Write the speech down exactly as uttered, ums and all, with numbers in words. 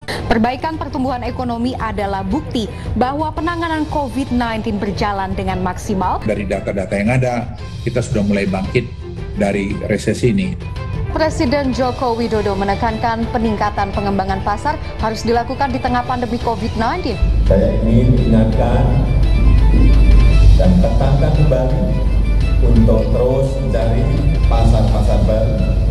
Perbaikan pertumbuhan ekonomi adalah bukti bahwa penanganan covid sembilan belas berjalan dengan maksimal. Dari data-data yang ada, kita sudah mulai bangkit dari resesi ini. Presiden Joko Widodo menekankan peningkatan pengembangan pasar harus dilakukan di tengah pandemi covid sembilan belas. Saya ingin ingatkan dan tekankan kembali untuk terus mencari pasar-pasar baru